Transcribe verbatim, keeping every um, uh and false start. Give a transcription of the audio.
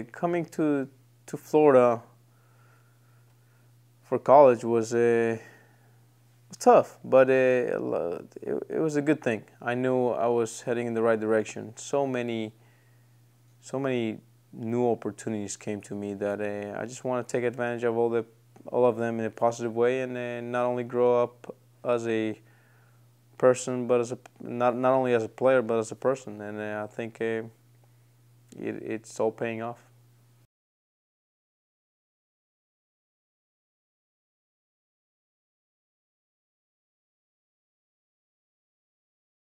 coming to to Florida for college was uh, tough, but uh, it, it was a good thing. I knew I was heading in the right direction. So many, so many new opportunities came to me that uh, I just want to take advantage of all the, all of them in a positive way, and uh, not only grow up as a person, but as a not not only as a player, but as a person. And uh, I think uh, it, it's all paying off.